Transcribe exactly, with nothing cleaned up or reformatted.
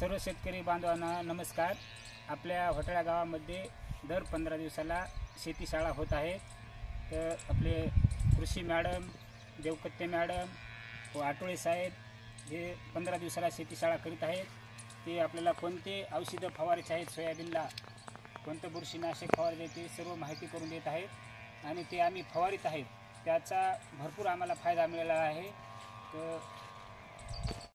सर्व शेतकरी बांधवांना नमस्कार। आपल्या होटाळा गावामध्ये दर पंधरा दिवसाला शेती शाळा होत आहे। तर आपले कृषी मॅडम, देवकत्ते मॅडम व आटोळे साहेब हे पंधरा दिवसाला शेती शाळा करीत आहेत। ते आपल्याला कोणते औषधं फवारायचे आहेत, सोयाबीनला कोणतं बुरशीनाशक फवारायचे ते सर्व माहिती करून देत आहेत आणि ते आम्ही फवारीत आहेत, त्याचा भरपूर आम्हाला फायदा मिळाला आहे। तर